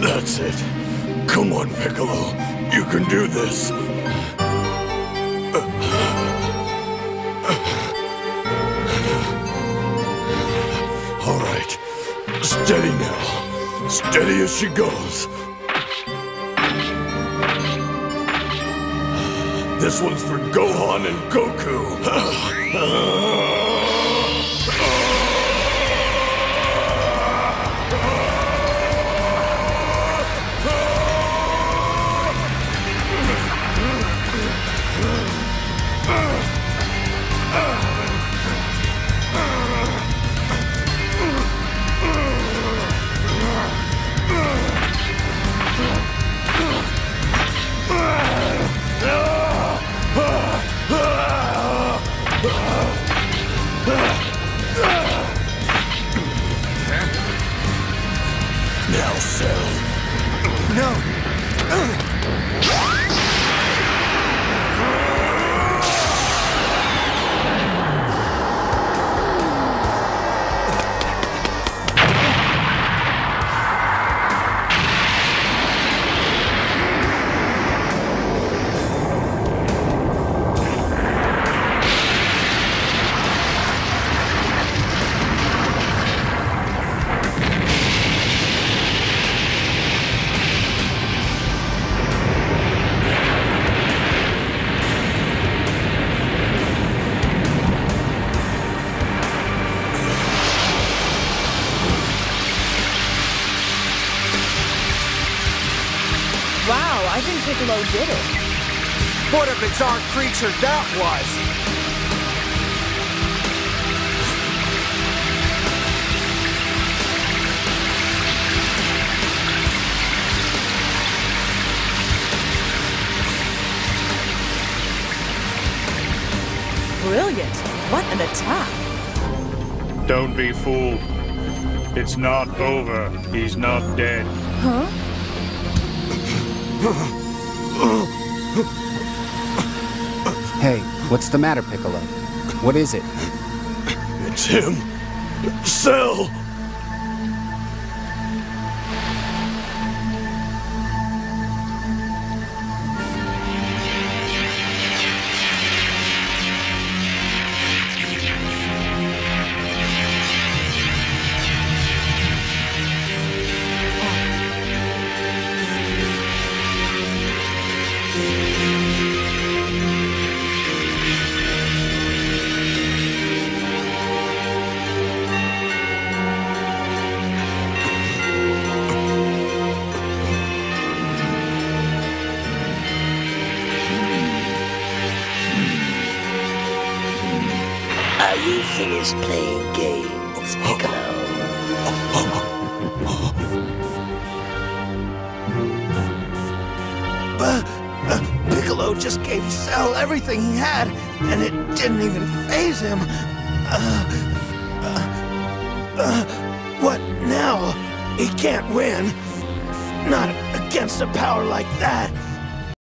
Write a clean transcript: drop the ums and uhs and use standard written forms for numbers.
That's it. Come on, Piccolo. You can do this. All right. Steady now. Steady as she goes. This one's for Gohan and Goku. Now, Cell. No! Wow, I think Piccolo did it. What a bizarre creature that was! Brilliant. What an attack. Don't be fooled. It's not over. He's not dead. Huh? Hey, what's the matter, Piccolo? What is it? It's him. Cell. Are you finished playing games, Piccolo? Piccolo just gave Cell everything he had, and it didn't even faze him. What now? He can't win. Not against a power like that.